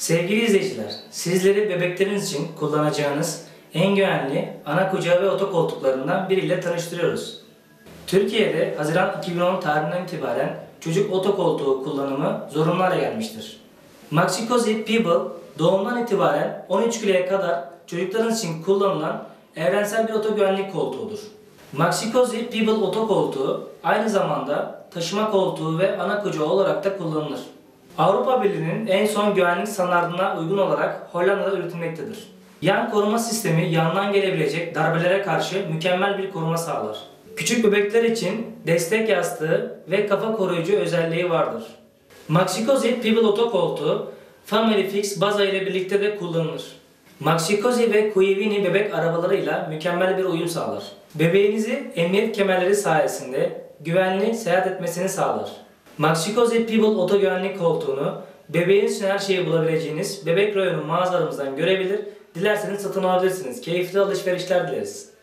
Sevgili izleyiciler, sizleri bebekleriniz için kullanacağınız en güvenli ana kucağı ve otokoltuklarından biriyle tanıştırıyoruz. Türkiye'de Haziran 2010 tarihinden itibaren çocuk otokoltuğu kullanımı zorunlu hale gelmiştir. Maxi-Cosi People doğumdan itibaren 13 kiloya kadar çocuklarınız için kullanılan evrensel bir otogüvenlik koltuğudur. Maxi-Cosi People otokoltuğu aynı zamanda taşıma koltuğu ve ana kucağı olarak da kullanılır. Avrupa Birliği'nin en son güvenlik standardına uygun olarak Hollanda'da üretilmektedir. Yan koruma sistemi yandan gelebilecek darbelere karşı mükemmel bir koruma sağlar. Küçük bebekler için destek yastığı ve kafa koruyucu özelliği vardır. Maxi-Cosi People otokoltuğu Family Fix baza ile birlikte de kullanılır. Maxi-Cosi ve Kuivini bebek arabalarıyla mükemmel bir uyum sağlar. Bebeğinizi emniyet kemerleri sayesinde güvenli seyahat etmesini sağlar. Maxi-Cosi People otogüvenlik koltuğunu bebeğiniz için her şeyi bulabileceğiniz bebek reyonu mağazalarımızdan görebilir, dilerseniz satın alabilirsiniz. Keyifli alışverişler dileriz.